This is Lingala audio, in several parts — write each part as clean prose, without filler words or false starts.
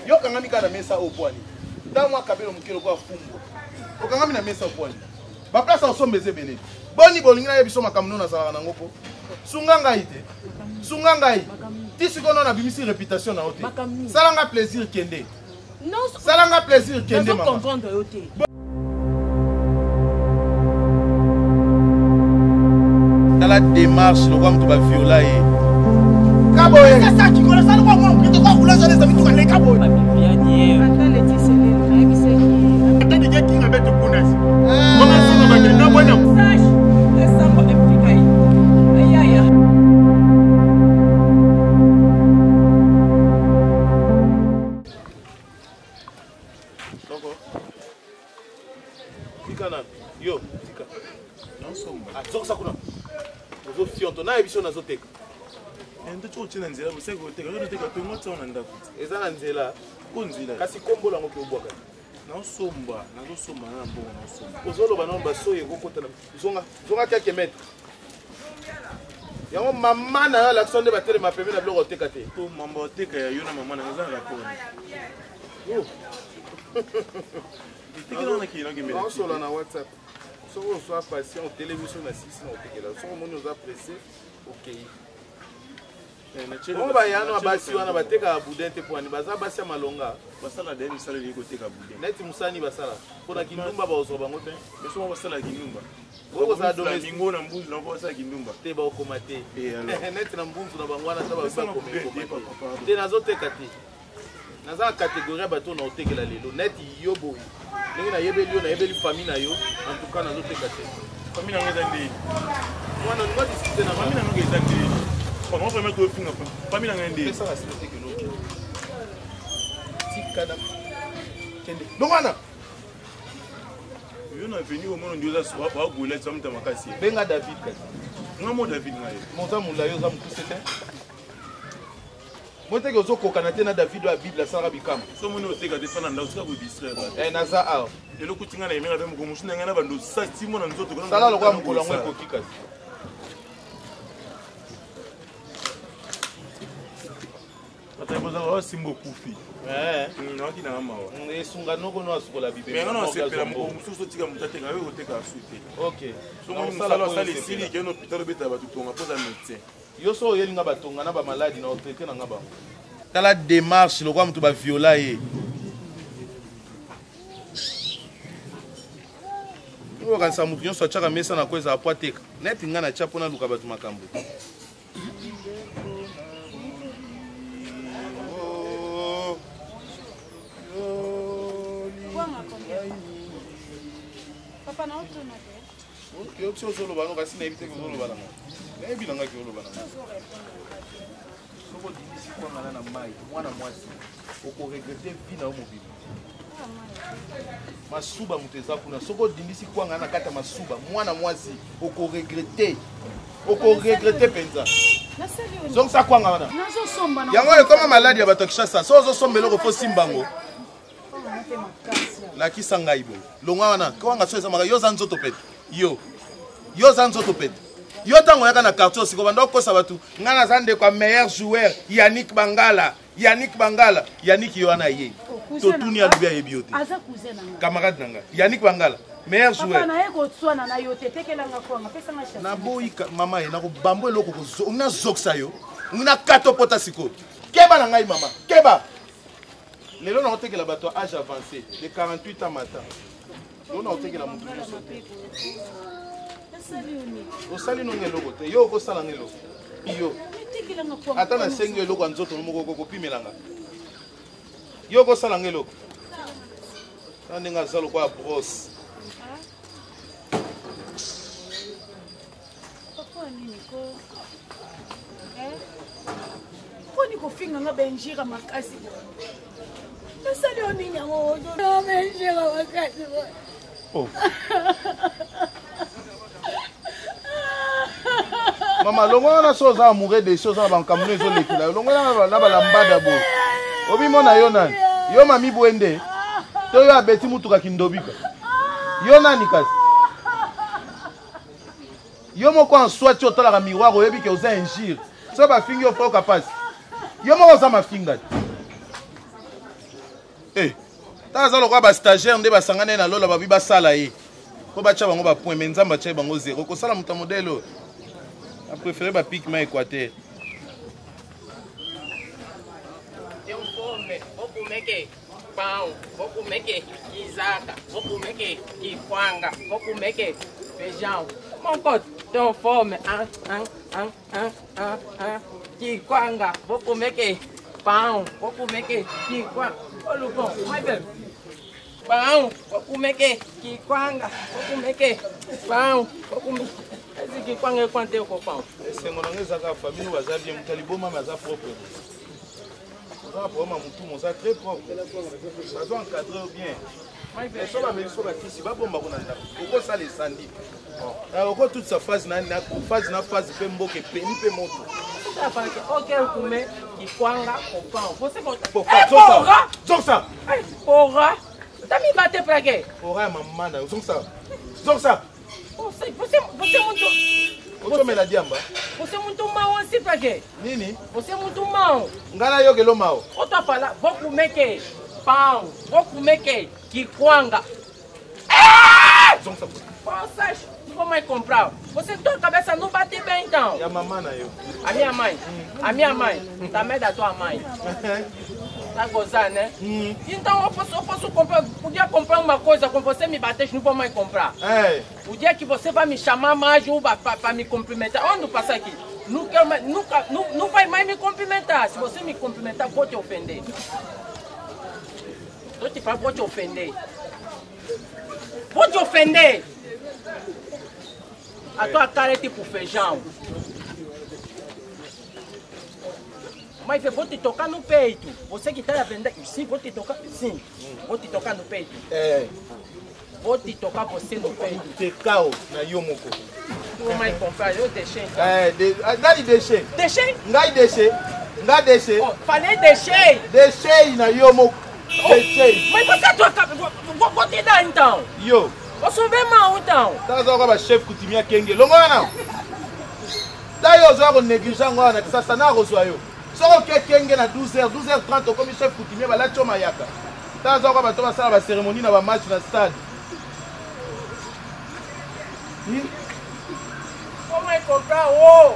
Yo kangami kana mesa au poani. Dans moi kabelo mukelo kwa fumbo. O kangami na mesa au poani. Ba place au sombe zebele. Boni bolinga na biso makamno na sala na ngoko. Sunganga ite. Sunganga ite. Ti sikono na bimisi réputation na hote. Salanga plaisir kende. Non, salanga plaisir kende mama. Comprendre hote. Dans la démarche, le roi me va violer. Kaboye. C'est ça qui connaît ça, le roi me dit quoi vouloir les amis tout les kaboye. Attends les tisselés, le c'est qui. Attends les gars qui me mettent au connaisse. Comment ça va bien? Non, bon. Sage, laisse-moi m'impliquer. Aïe aïe. D'accord. Tikana. Yo, tika. Non, sommes. Ah, ça kuna. Ozo fionto na ebiso na zoteka. Ndo chochina nzela museko oteka ndo teka to ngotsa ona ndako. Eza na nzela. Ko nzela. Kasi kombo lango ke obwaka. Na somba, na zo somba na mbongo na somba. Ozolo bana basoye kokota na. Zonga quelques mètres. Yango mama na l'action de batele ma pembe na bloko oteka te. To mamba oteka ya yona mama na nza na pona. Yo. Tikina na kino ngimela. On solo na WhatsApp. Si on soit patient, on télévision na 6 na otekela. Si on nous a pressé, OK. On va yano abasi wana bateka boudin te poani baza basi malonga basala demi sala liko teka boudin. Neti musani basala. Pona kindumba ba ozo bango te. Beso mo basala kindumba. Oko za domestique bingo na mbuzi na basala kindumba. Te ba okomate. Neti na mbunzu na bangwana ta ba komate. Te nazo teka te. Naza catégorie bato na otekela lelo neti yo boyi. Ningi na yebeli yo na yebeli famille na yo en tout cas nazo teka te. Famille na ngeza ndi. Mwana ngwa discuter na famille na ngeza ndi. Comment on peut mettre au fin famille na ngende. Ça va se mettre que l'autre. Tikana. Kende. Longana. Yo na venu au monde ndoza soa ba golet ça mta makasi. Benga David kasi. Ngamo David ngaye. Monta mulayo za mkusete. Monte ke ozokoka na te na David wa Bible sara bikam. So moni oteka te fana ndao sika ko distraire ba. Naza a. Lelo kutinga na yemenga be muko musuna ngana bando sa timo na nzoto ko. Sala lokwa mukolo ngwe ko kikasi. Ataboza simbo kufi. Naki na mawa. Esunga noko no asukola Bible. Mais ngana sepela muko mususu tika mutate ngawe oteka asute. OK. So moni sala sala sili ke no hôpital beta ba tutonga poza médecin. Yo so yelinga batonga na ba maladi na otraiter na ngaba. Tala démarche lokwa mutu ba viola ye. Ngo kanisa mutu nyonso achaka mesa na kweza apwateka. Neti ngana chapo na luka batu makambo. Papa na auto na te. OK, yo tso zolo bano kasi na ebite ko zolo bana. Na ebi nanga ki zolo bana. Soko disi kwa ngana na mai, mwana mwasi. Oko regretter vie na mobile. Masuba muteza kuna. Soko dindisi kwa ngana kata masuba, mwana mwasi. Oko regretter. Oko regretter penza. Donc ça kwa ngana. Nazo somba na. Yango e koma maladi ya bato kishasa. So zo sombelo ko fo simbango. La ki sangai boy. Longa wana, kwa nga so ezamaka yo za nzoto pete. Yo za nzoto pete. Yo tango yaka na quartier siko bando ko sabatu. Ngana zande kwa meilleur joueur Yannick Bangala. Yannick yo ana ye. To tuni alubia yebiote. Aza cousin nanga. Camarade nanga. Yannick Bangala. Meilleur joueur. Papa na yeko tswana na yo tetekelanga kwa nga pesa nga chance. Na boyi mama ye na ko bambo eloko ko zo. Ngina zoksa yo. Ngina kato pota siko. Keba na ngai mama. Keba. Lelo na otekela bato âge avancé de 48 ans matin. Lelo na otekela mutu nyonso. Osali no ngeloko te. Yo ko sala ngeloko. Yo. Ata na sengi eloko nzoto moko ko pimelanga. Yo ko sala ngeloko. Tande nga zalo kwa brosse. Papa nini ko? Ko ni ko finga nga benjira makasi. Nasali oni nyango. Na benjira makasi. Oh. Mama longo na soza amoureux des choses na bankamuno ezo lekila. Longo na balambada bo. Obi mona yo nani? Yo mami bwende. To yo abeti mutuka kindobika. Yo nani kasi? Yo moko en soi tu otala ka miroir oyebi ke oza injure. So ba fingi ofro kapasi. Yo moko za mafinga. Eh, taza lokwa ba stagiaire nde basangane na lola babi basala ye. Ko bacha bango ba point mais nzamba cha bango 0. Ko sala muta modèle. A préféré ba pique ma Équateur. Eu fome, vou comer que pão, vou comer que isaca, vou comer que iquanga, vou comer que feijão. Monco, tenho fome, iquanga, vou comer que pão, vou comer que iquanga. Ô Lucão, vai ver. Pão, vou comer que iquanga, vou comer que pão, vou comer. Esse iquanga é quanto eu com pão? Esse monongue zaka famille waza bien mutaliboma maza propre. Ça pour moi mon ça très propre. Ça doit encadrer bien. Mais ça va me sur la kisi ba bomba konanda. Oko ça les sandi. Alors oko toute sa phase na phase pe mboke pe ni pe moto. Ça fait que OK comer iquanga com pão. Você Pour ça. Donc ça. Porra. Tá me bater pra quê? Porra maman na. Donc ça. Donc ça. Você muito. Oto me la diamba. Você é muito mal assim pra quê? Nini? Você é muito mal. Ngala yo kelo mao. Outra palavra, vou comer que pão, vou comer que quiquanga. Donc ça. Vocês não vão mais comprar. Você tua cabeça não bate bem então. Ya maman na yo. A minha mãe, também da tua mãe. Tá gozando, né? Então eu posso comprar, podia comprar uma coisa com você me bater, não vou mais comprar. É. O dia que você vai me chamar mais para me cumprimentar, onde passar aqui? Não quero mais, não vai mais me cumprimentar. Se você me cumprimentar, vou te ofender. Vou te falar, vou te ofender. Vou te ofender. A tua cara é tipo feijão. Mas eu vou te tocar no peito. Você que está aprendendo, sim, vou te tocar, sim. Vou te tocar no peito. É. Vou te tocar você no peito. Te cao na yomoko. Não mais comprar, eu deixei. Então. É, ngai deixei. Deixei? Ngai deixei. Ngai deixei. Oh, falei deixei. Deixei na yomoko. Deixei. Mas você é tua cabeça. Vou te dar então. Yo. Eu sou bem mal então. Tá só com a chef kutimia kenge. Longa não. Daí eu jogo negligencia agora que ça na reçoit yo. Só que kenge na 12h30 comme chef kutimia bala choma yaka. Tá só com a toma sala ba cérémonie na ba match na stade. Como é comprar o?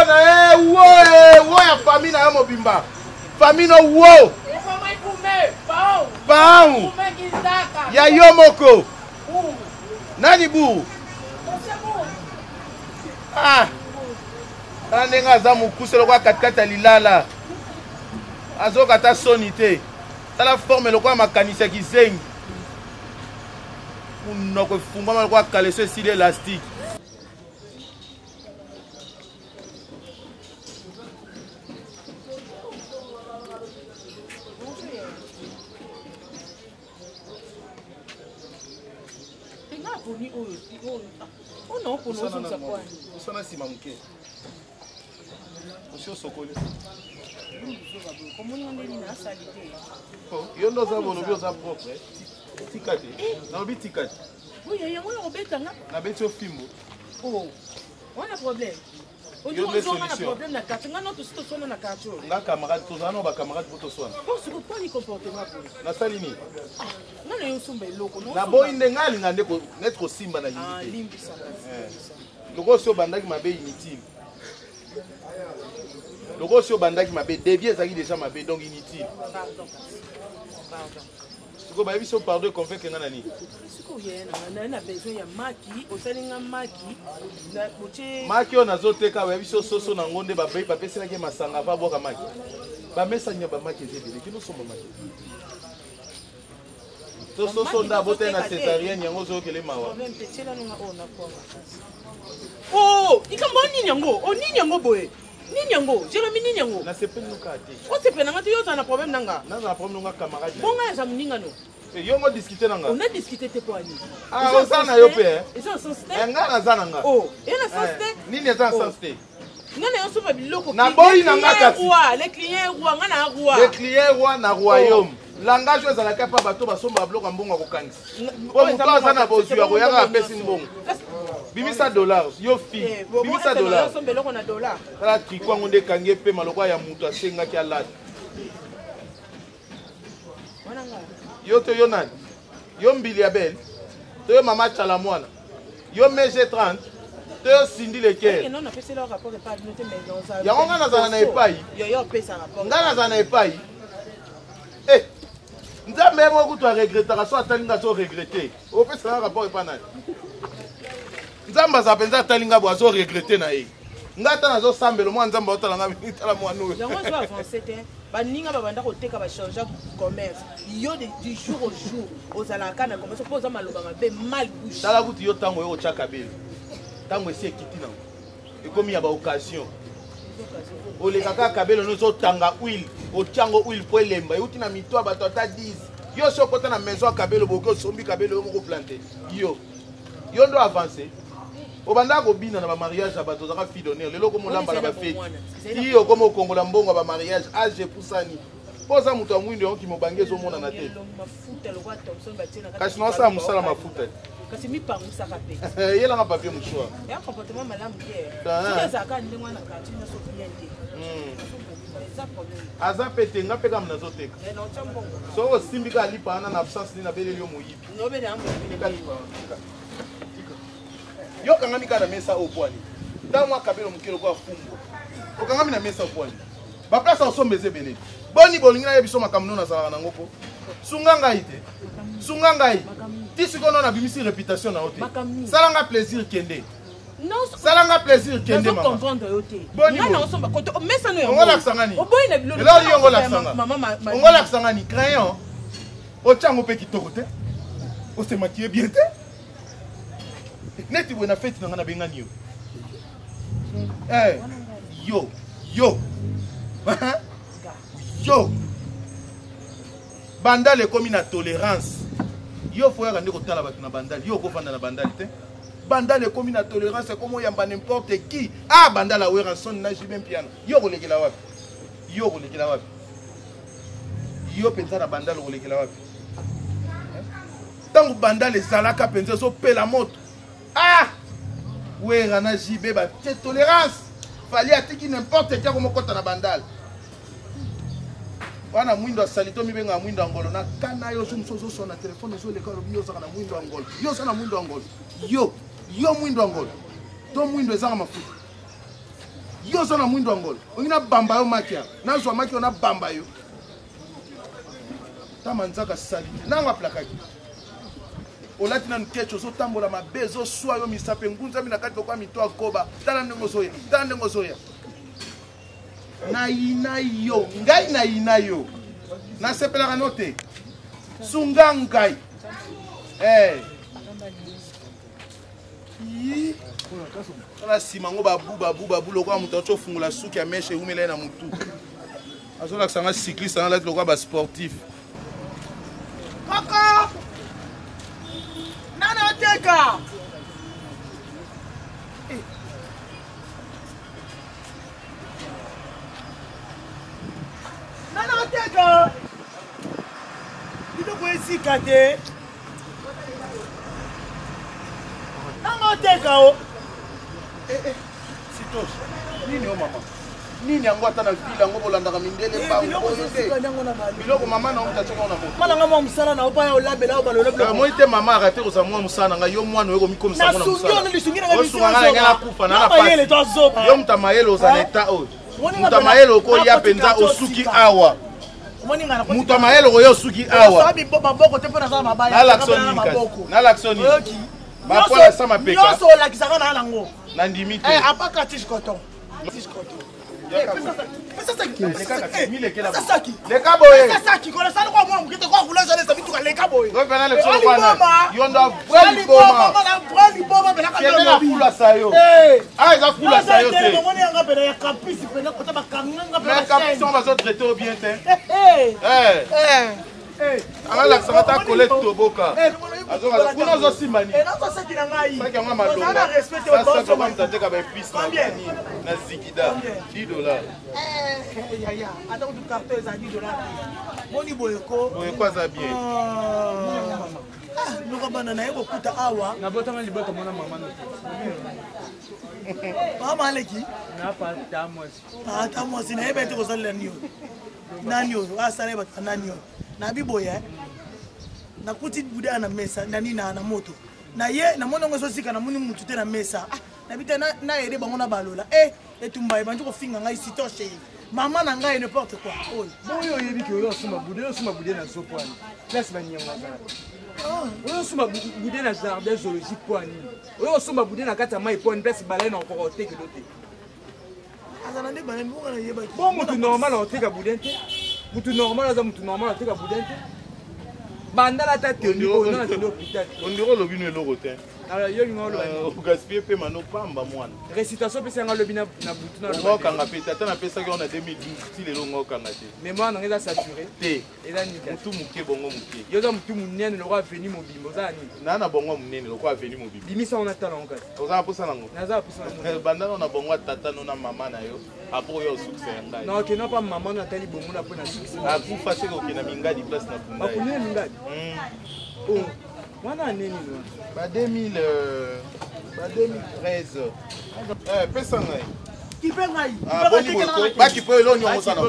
Uo ya famille na mobimba. Famille no uo. Como é comer pão? Pão. Comer guisaca. Ya yomoko. Nani bu? Você é burro. Ah. Ane nga za mukuse lokwa katikata lilala. Azoka ta sonité. Tala forme lokwa makanisa kizengi. Unoko fungwa lokwa kaleso style élastique. Oh non, pour nous, ça quoi? Ça n'a si manqué. Monsieur Sokoli. Comment on est là, salité? Yo ndo za bono bio za propre. Tikati. Na obi tikati. Oui, il y a un bête là. Na beti ofimbo. Oh, on a problème. On dit on a un problème na carte. On a tout ce qu'on a na carte. Nga camarade tozana ba camarade poto swana. Bon, c'est quoi les comportements pour? Na salini. Non, les sombe loko. Na boy ndengali ngande ko netro simba na Ah, yinite. limbi ça. Loko sio bandaki mabe inutile. Loko sio bandaki mabe dévier ça qui déjà mabe donc inutile. Pardon. Siko ba biso pardon convaincre nga nani. Siko yena na besoin ya maki, osalinga maki na boche. Maki on azoteka ba biso soso na ngonde ba bay papesi na ke masanga va boka maki. Ba mesa nya ba maki zebele kino somba maki. Soso nda bote na césarienne yango zo kele mawa. Problème petit là nous on a quoi? Oh, ikambo nini yango? Oh nini yango boye? Nini yango? Jérémy nini yango? Na sepe nuka te. O sepe nanga yo na problème nanga. Na za problème nga camarade. Bonga ya muninga no. Yo ngo discuter nanga. On a discuté te quoi ni? Ah, on ça na yo pe. Ils sont sens te. Nga na za nanga. Oh, et na sens te. Nini za sens te? Ngana yo soba biloko. Na boyi nanga kati. Les clients roi ngana roi. Les clients roi na royaume. Langage ezalaka pa bato basomba biloko mbongo akokangisa. Po muto aza na bozwi akoyaka apesi mbongo. Bimisa dollars, yo fi. Bimisa dollars. Yo somba biloko na dollar. Tala tricot ngo nde kangi pe maloko ya muto asengaki alata. Yo to yo nani? Yo mbili abel. To yo mama chalamwana. Yo meje 30. To yo sindi lequel. Non, on a fait le rapport de pas noter mais dans ça. Ya nga nazana na epai. Yo paye ça rapport. Nga nazana na epai. Eh. Nzambe moko to regretter so atalinga so regretter. O pesa na rapport epai nani. Nzamba za penza atalinga bo so regretter na ye. Ngata nazo sambelo mwa nzamba otalanga bitala mwa no. Yango zo avancer te. Ba ninga ba banda ko teka ba changer commerce. Yo du jour au jour ozala kana commerce poza maloba mabe mal bouche. Tala kuti yo tango yo chaka bele. Tango esi ekiti na. Ekomi ya ba occasion. Ole kaka kabelo no zo tanga huile, o chango huile po elemba. Yuti na mitwa ba tota 10. Yo so kota na maison kabelo boko sombi kabelo yo moko planter. Yo ndo avancer. Obanda ko bina na ba mariage abato zaka fille d'honneur lelo ko molamba na ba fête iyo ko mokongola mbongo ba mariage age pusani poza mutu amwindo yonki mobangezo mona na tete kasi no sa musala mafuta kasi mi pangusa kape yela nga papier mushwa ya comportement malamu hier tu zaka ndengwa na kati na so cliente aza pete nga peka mna zoteka so simbika lipa ana na absence ni na beleli yo moyibi no bele ambo yo kangami kana mesa opwani ndamwa kabelo mukelo kwa fumbo okangami na mesa opwani ba place osombe zebele boni bolingi na yebiso makamno na sala na ngoko sunganga ite tisikono na bimisi réputation na ote salanga plaisir kende non salanga plaisir kende mama comprendre yote boni na osomba koto mesa no yo ngola ksangani oboyi na bilo lelo yo ngola ksanga mama ngola ksangani crayon o chango pe kitoko te o se maquiller bien te neti wena fête na bengani yo yo bandale komi na tolérance yo faut ya ndeko tala batu na bandale yo ko vanda na bandale te bandale komi na tolérance comme yamba n'importe qui bandala wera son na jibem piano yo ko lekela wapi yo penza na bandale ko lekela wapi tangu bandale zalaka penza so pela moto ouais rana jibé ba tolérance fallait atiki n'importe qui comme kota na bandal wana mwindo salito mi benga mwindo angolo na kana yo sumso so na telefone so le kalo bio saka na mwindo angolo yo sana mwindo angolo yo mwindo angolo to mwindo ezanga mafuta yo sana mwindo angolo ongina bamba yo makia na zo makia na bamba yo tamanzaka salite nanga plakaki olati na nkecho so tambola mabezo swa yo misape ngunza mina kati kwa mito akoba tala ndengo zoya na ina yo ngai na ina yo na sepela note sunga ngai ona simango babu lokwa mutu acho fungula suki ya meshe umela na mutu azola sanga cycliste na lati lokwa ba sportif kaka Nana teka. Nana teka. Ito ko esika te. Nana teka o. Sitos. Nini o mama? Nini yango ata na vila ngo bolanda ka mindele ba biloko mama na mta tsoko na moto mala ngama musala na opa ya olabela o balola blo mo ite mama arate ko sa mwa musana nga yo mwana weko mikomisa ngona musala na lisungira nga bisunga nga kufa na pasi yo mta mayelo za leta o mta mayelo ko ya penza osuki awa mta mayelo ko yo suki awa sabi maboko te pona za mabaya na laksoni ba pola sama peka yo so la kisaka na lango na ndimite apaka tish coton ala ça va ta collecte toboka azoka kuna zo simani na saki na ngai saki nga malonga na respect au bon so manta teka ba piste na zikida $10 ya ata ko carton za $10 boni boyeko za bien nuka bana na yebo kuta awa na botanga libota mona mama mama aleki na pa tamos na yebe tiko zalla niyo nanyo asare ba nanyo na biboya na kuti buda na mesa nani na moto na ye na mona ngoso sika na muni mutu te na mesa na bita na ere bango na balola etumba e banjo ko finga ngai sitoshe mama na ngai n'importe quoi oy boyo yebi ki oyo suma bude na zopwani place ba nyanga za oyo suma bude na jardin zoologique pwani oyo suma bude na kata mai pwani place balai na ko te ke dote azana de balai mo na yeba bon mutu normal o te ka bude te mutu normal za mutu normal o te ka bude te bandala ta te on na te l'hôpital on dirait le bino eloko te alors yo ngolo o gaspiller pe mano pamba mwana récitation pesa nga lobi na butu na lo kanga pe tata na pesa ki on a 2012 ti lelo ngo kanga te mémoire nga saturé te eza nika mutu muke bongo muke yo za mutu munene lo kwa veni mobimbo za ni na bongo munene lo kwa veni mobimbo limisa on atala on kati oza posa nango naza posa nango bandana na bongo tata no na mama na yo apo yo succès ngai non que non pas maman na tali bongo na pona succès akufa seko kina mingadi place na bunda bakune mingadi oh wana nini no ba 2013 pesa ngai kipe ngai ba kipe elo nyongo sana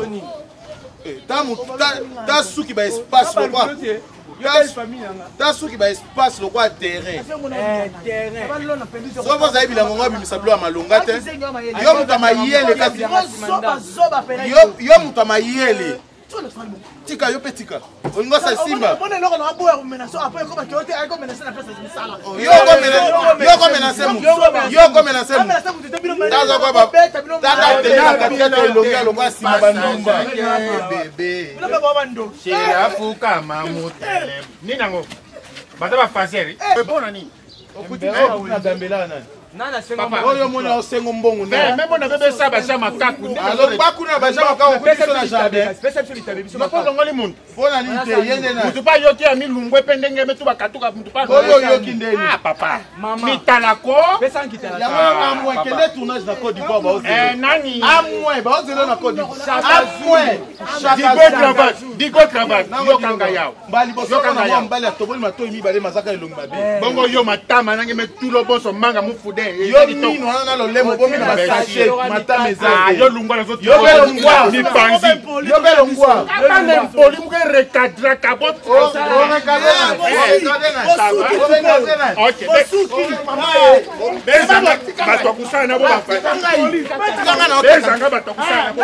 ta suki ba espace lo kwa ta suki ba espace lo kwa terrain so boza bilango ngo bimisa bilo malonga te yo mutama yele kasi yo mutama yele tika yo petika ongo sa simba bona loko na boya ko menace après ko ba kyote ay ko menace na pesa misala yo ko menace mu taza kwa ba tata tena katika elonga lo kwa simba bandumba bebe bila ba bando chéri afuka mamutele nina ngo bata ba faseri bona ni okutina dambela nani nana sengo oyo mona osengo mbongo na même na bebe sa ba chama kaku alors bakuna ba chama kaku pesa na jardin pesa tu litabe biso mako ngoli muntu bona ni te yende na mutu pa yoki ya milungwe pendenge metu bakatuka mutu pa oyo yoki ndeni ah papa mama mitalako pesa nkitala ya mwana amwe kende tournage na Côte d'Ivoire ba ozelo nani amwe ba ozelo na Côte d'Ivoire amwe digo travail yo kanga yao mbali boso kana mwa mbali atoboli matoi mibale mazaka elongi mabe bongo yo matama nange metulo boso manga mufude yo mino wana na lolemo bomi na basashe matama ezali yo lungwa na zoto yo belo ngwa mipanzi yo belo ngwa kana mpoli mke recadra kabot ok bezanga batokusana bo bafata bezanga batokusana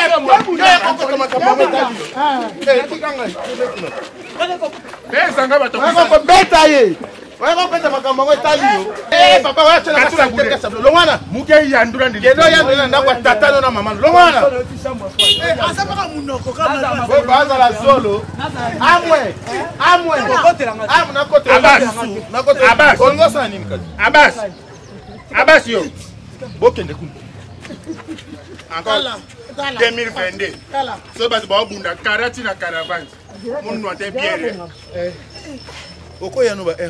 bezanga batokusana beta ye wako pesa makambo ngo etali yo papa wa tshela ka teka sablo longwana muke yandura ndi kedo yandura ndakwa tata no na mama longwana asa baka munoko kama we baza la solo amwe amna kote na kote Abbas ongo sana nini kati Abbas yo bokende kun encore 2022 so basi ba bunda karati na caravane mun no te biere oko ya no ba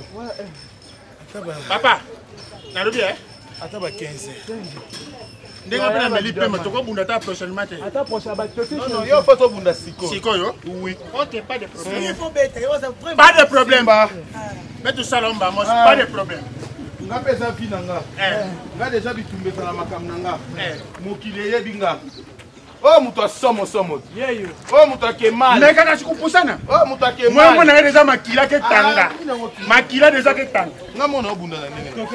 papa narubi ataba 15 ndenga pena meli pema toko bunda ta prochainement te ata prochain ba non yo photo bunda siko yo oui OK pas de problème il faut bête pas de problème ba mais tout ça lomba moi pas de problème nga pesa vi nanga nga déjà bitumbe na makam nanga mokile yebi nga oh muto asomo yeyo oh muto akemali mais kana sikupusana oh muto akemali moi na déjà makila ke tanga makila déjà ke tanga nga mona obunda na nene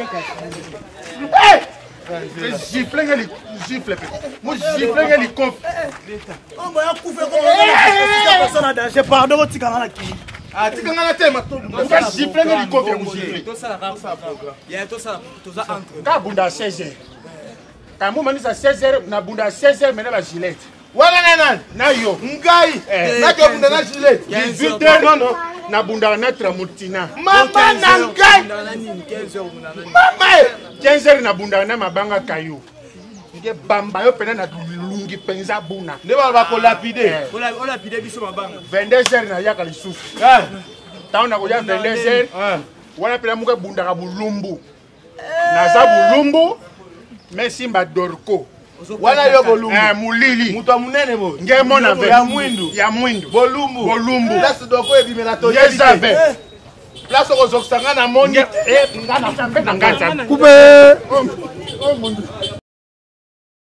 gifle ngali gifle pe mo gifle ngali kof on va couper comme personne a danger pardon votre canal qui tika nga na tema to nga gifle ngali kof ya mo gifle to sala ya to sala to za entre ka bunda 16h ka mo manisa 16h na bunda 16h mena ba gilet wana nana na yo ngai na ke bunda na gilet 18h non na bunda na tramutina mama na ngai mama 15h na bunda na mabanga kayo nge bamba yo pena na lungi penza buna nde ba ko lapide on a pide biso mabanga 22h na yaka lisusu taona ko ya 22h wana pena muke bunda ka bulumbu na za bulumbu mesimba dorko wana yo bolumbu mulili muto munene bo nge mona ve ya mwindu bolumbu place doko ebimela to yezabe place kozokisanga na moni ngana sambe na ngata kube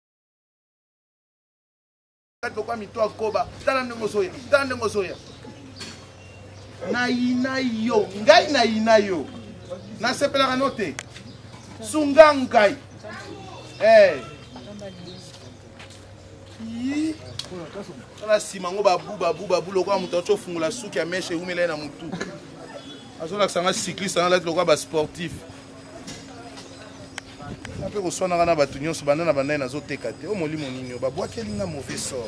kwa mito akoba tala ndenge soya naina yo ngai naina yo nasepelaka no te sunga ngai tala nsima ngo babu lokola moto aty ofungola suki ya meshe eumela ye na motu azolakisa nga cycliste anga lati lokola basportif mpe koswanaka na bato nyonso banda na bandai nazoteka te o molimo nini yo babwakeli nga mauvais sort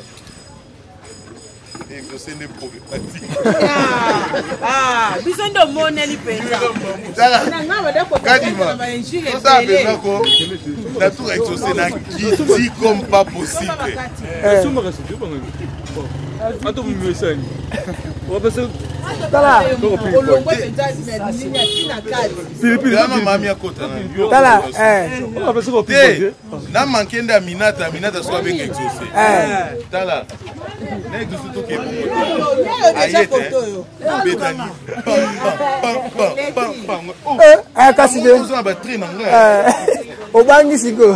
exaucé nde problématique biso nde omoneli mpenza kadima osala mpenza ko natoka exaucé na kiti comme pas possible mami akota te na manke nde aminata soki abenga exaucé tala na exaucé tokebongoayete obetani kasi de ozona batri na nga obangisi ko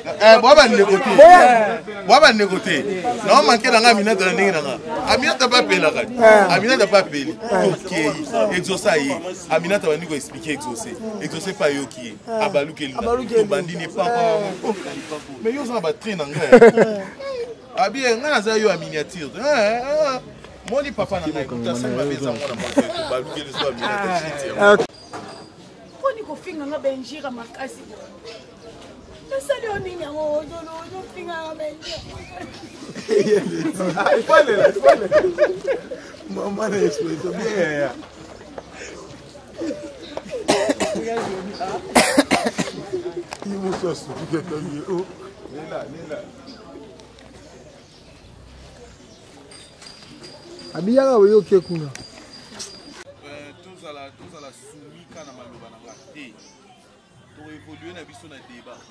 bwa bandeko te nao manke nanga aminata na ndenge nanga aminata bapelaka aminata bapeli tokei exaucé aye aminata bandi koexplike exaucé pa ayoki ye abalukeli tobandini papa mais yo ozona batri na nga abie ngai naza yo ya miniature moni papa na ngai kutasali babeza mwana balukeli so aminata mponi kofinga nga benjira makasi nasali yo nini yango ozofinganga benjira Mama na expression bien. Il m'a fait souffrir que oh. Nela. abiyaka oyoke kuna tozala sumika na maloba na nga te toévolue na biso na débat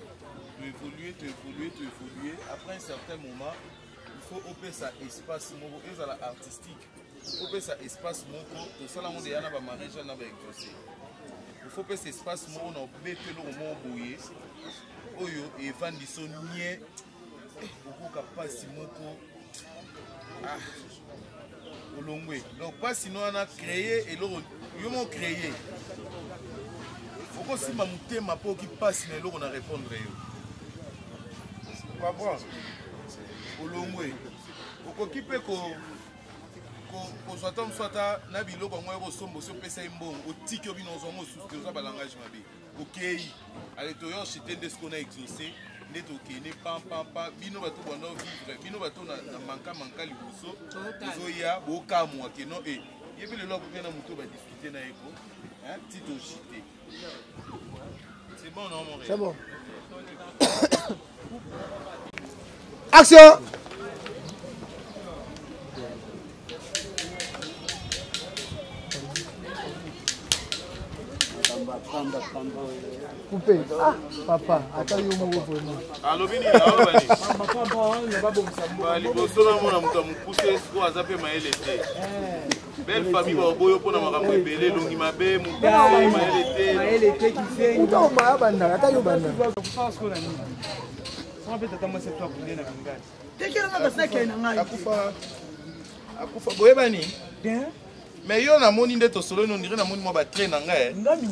toévolue après un certain moment il faut opesa espace moko ezala artistique opesa espace moko tosala ngo deya na bamaréja na baexaucé il faut opesa espace moko na obetelo moko boye oyo evandiso nie okoka pasi moko olongwe donc pas sinon on a créé et l'on yo créé faut simba mutema po ki passe na eloko na répondre yo comprends olongwe okoki pe ko soit na biloko ngo ko sombo so pesa imbongo otiki obino zongo susu to ba langage mabe okei ale to yo chité de ce qu'on a exaucé neto kene pam bino bato bondo vivre bino bato na manka libuso zoya bokamwa ke no yebi le loko kena muto ba discuter na eko hein tito chité c'est bon non mon c'est bon action coupé papa ata yo moko vraiment alobi nini alobani liboso na mona moto amokuse siko aza mpe mayele te belle famille baoboyo mpona makambo ebele elongi mabe mayele te maya bandaka ata yo bandaka tekelanga basinakei na ngai akufa boyebani mais yo namoni nde tosolo ino ndire namoni mwa batre na ngai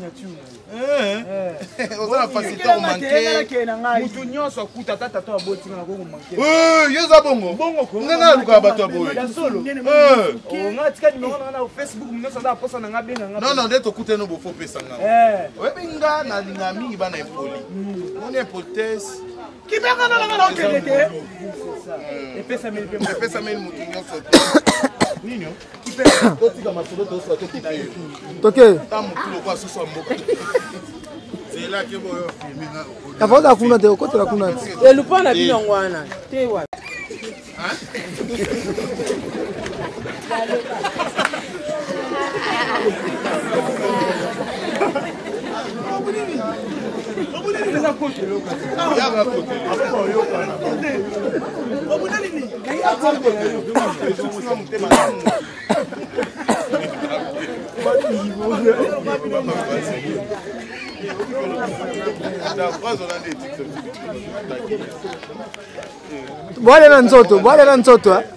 oza na facilité komanke mutu nyonso akuta ata tata abotinga na kokomanke yo eza bongo ngai nga alukaka bato ya boye nga tika nimero nanga na facebook nyonso aza aposa na nga benga nga non nde tokutani bofo opesa nga oyebi nga nalinga mingi bana impoli moni impolitesse kibenga nanga na okende te epesameli mutu nyonso te nini totika masolo tosoa tokipe yo toke ta motu lokwa soso ya mboka zelaki boyo afaoza kuna te okotela kuna te elupa na bino ngwana te wa bwale na nzoto